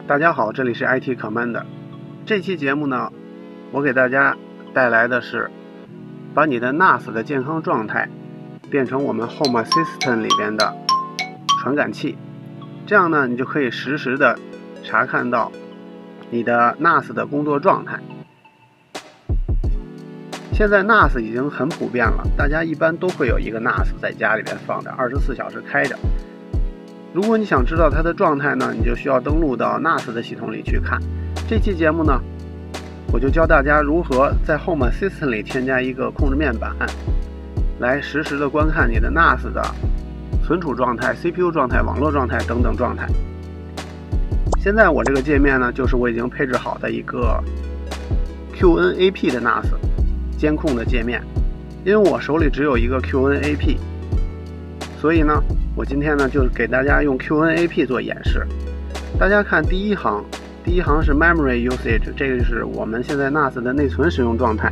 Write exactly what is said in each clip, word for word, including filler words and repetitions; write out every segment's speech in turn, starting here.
大家好，这里是 I T Commander。这期节目呢，我给大家带来的是把你的 N A S 的健康状态变成我们 Home Assistant 里边的传感器，这样呢，你就可以实时的查看到你的 N A S 的工作状态。现在 N A S 已经很普遍了，大家一般都会有一个 N A S 在家里边放着，二十四小时开着。如果你想知道它的状态呢，你就需要登录到 N A S 的系统里去看。这期节目呢，我就教大家如何在 Home Assistant 里添加一个控制面板，来实时的观看你的 N A S 的存储状态、C P U 状态、网络状态等等状态。现在我这个界面呢，就是我已经配置好的一个 Q N A P 的 N A S 监控的界面。因为我手里只有一个 Q N A P， 所以呢，我今天呢就给大家用 Q N A P 做演示。大家看第一行，第一行是 Memory Usage， 这个是我们现在 N A S 的内存使用状态。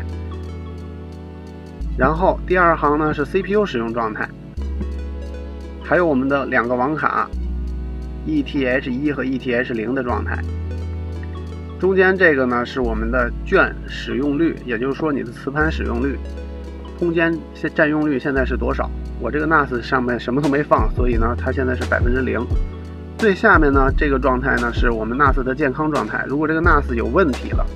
然后第二行呢是 C P U 使用状态，还有我们的两个网卡 E T H 一 和 E T H 零 的状态。中间这个呢是我们的卷使用率，也就是说你的磁盘使用率，空间占用率现在是多少？我这个 N A S 上面什么都没放，所以呢它现在是百分之零。最下面呢这个状态呢是我们 N A S 的健康状态。如果这个 N A S 有问题了，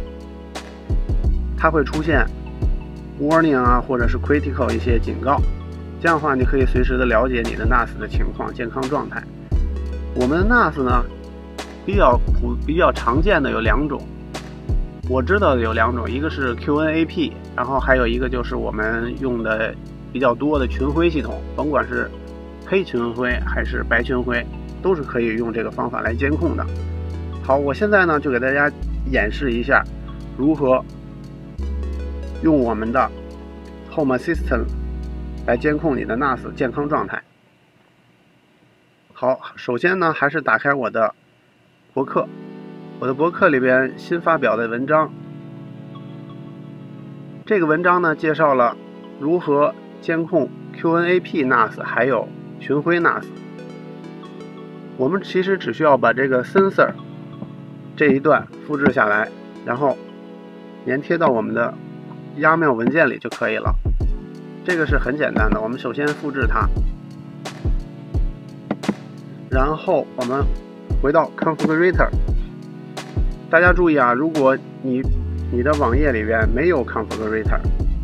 它会出现 warning 啊，或者是 critical 一些警告。这样的话你可以随时的了解你的 N A S 的情况、健康状态。我们的 N A S 呢比较普比较常见的有两种，我知道的有两种，一个是 Q N A P， 然后还有一个就是我们用的比较多的群晖系统，甭管是黑群晖还是白群晖，都是可以用这个方法来监控的。好，我现在呢就给大家演示一下如何用我们的 Home Assistant 来监控你的 N A S 健康状态。好，首先呢还是打开我的博客，我的博客里边新发表的文章。这个文章呢介绍了如何监控 Q N A P N A S 还有群晖 N A S。 我们其实只需要把这个 sensor 这一段复制下来，然后粘贴到我们的 YAML 文件里就可以了。这个是很简单的，我们首先复制它，然后我们回到 configurator。 大家注意啊，如果你你的网页里边没有 configurator，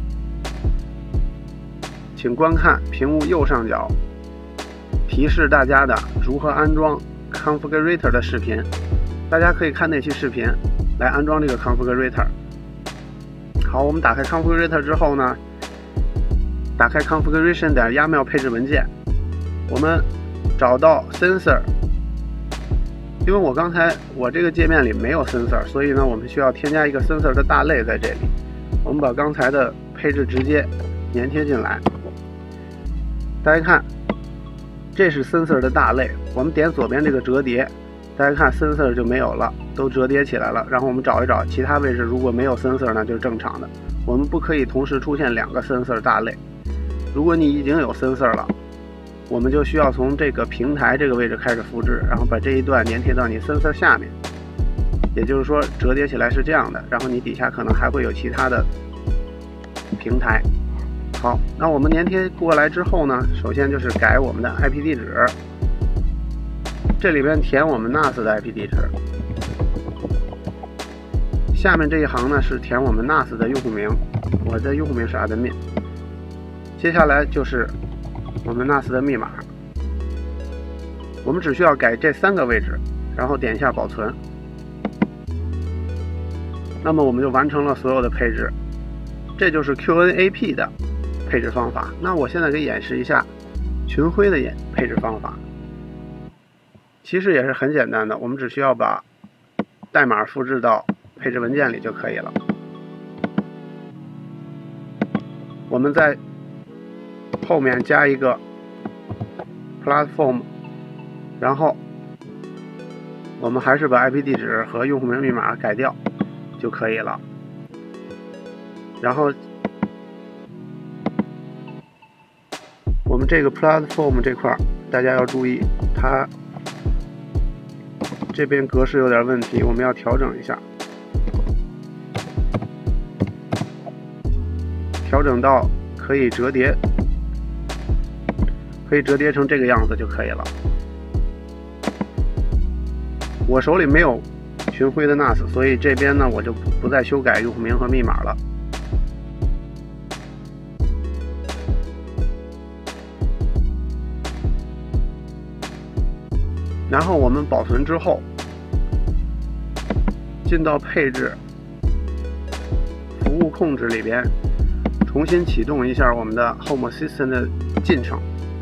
请观看屏幕右上角提示大家的如何安装 configurator 的视频。大家可以看那期视频来安装这个 configurator。 好，我们打开 configurator 之后呢，打开 configuration 点 YAML 配置文件，我们找到 sensor。因为我刚才我这个界面里没有 sensor， 所以呢我们需要添加一个 sensor 的大类在这里。我们把刚才的配置直接粘贴进来。大家看，这是 sensor 的大类，我们点左边这个折叠，大家看 sensor 就没有了，都折叠起来了。然后我们找一找其他位置，如果没有 sensor 呢就是正常的。我们不可以同时出现两个 sensor 大类。如果你已经有 sensor 了，我们就需要从这个平台这个位置开始复制，然后把这一段粘贴到你 sensor 下面。也就是说折叠起来是这样的，然后你底下可能还会有其他的平台。好，那我们粘贴过来之后呢，首先就是改我们的 I P 地址，这里边填我们 N A S 的 I P 地址。下面这一行呢是填我们 N A S 的用户名，我的用户名是 admin。 接下来就是我们 N A S 的密码，我们只需要改这三个位置，然后点一下保存。那么我们就完成了所有的配置。这就是 Q N A P 的配置方法。那我现在给演示一下群晖的配置方法。其实也是很简单的，我们只需要把代码复制到配置文件里就可以了。我们在后面加一个 platform， 然后我们还是把 I P 地址和用户名密码改掉就可以了。然后我们这个 platform 这块大家要注意，它这边格式有点问题，我们要调整一下，调整到可以折叠，可以折叠成这个样子就可以了。我手里没有群晖的 N A S， 所以这边呢我就不再修改用户名和密码了。然后我们保存之后，进到配置、服务控制里边，重新启动一下我们的 Home Assistant 的进程。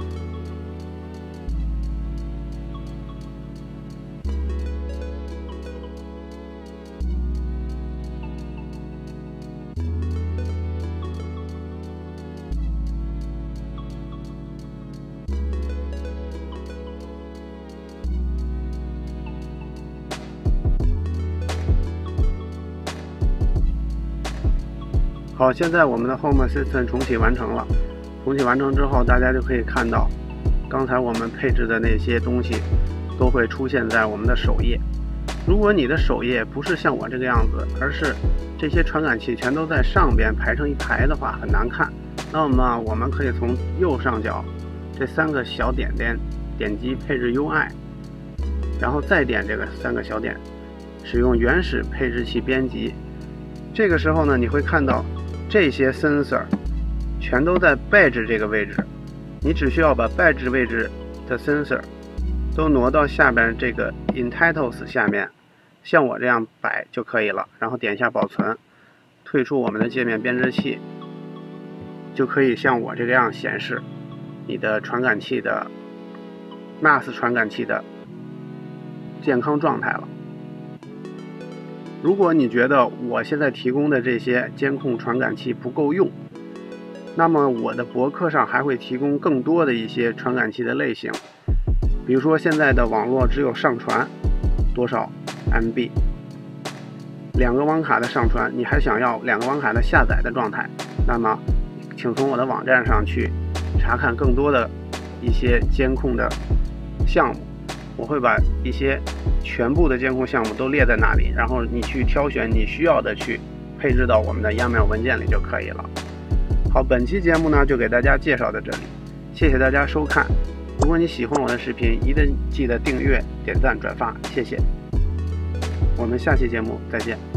好，现在我们的 Home Assistant 重启完成了。重启完成之后，大家就可以看到，刚才我们配置的那些东西都会出现在我们的首页。如果你的首页不是像我这个样子，而是这些传感器全都在上边排成一排的话，很难看。那么我们可以从右上角这三个小点点点击配置 U I， 然后再点这个三个小点，使用原始配置器编辑。这个时候呢，你会看到这些 sensor 全都在 badge 这个位置，你只需要把 badge 位置的 sensor 都挪到下边这个 entitles 下面，像我这样摆就可以了。然后点一下保存，退出我们的界面编织器，就可以像我这个样显示你的传感器的 N A S 传感器的健康状态了。如果你觉得我现在提供的这些监控传感器不够用，那么我的博客上还会提供更多的一些传感器的类型。比如说现在的网络只有上传多少 M B， 两个网卡的上传，你还想要两个网卡的下载的状态，那么请从我的网站上去查看更多的一些监控的项目。我会把一些全部的监控项目都列在那里，然后你去挑选你需要的去配置到我们的 YAML 文件里就可以了。好，本期节目呢就给大家介绍到这里，谢谢大家收看。如果你喜欢我的视频，一定记得订阅、点赞、转发，谢谢。我们下期节目再见。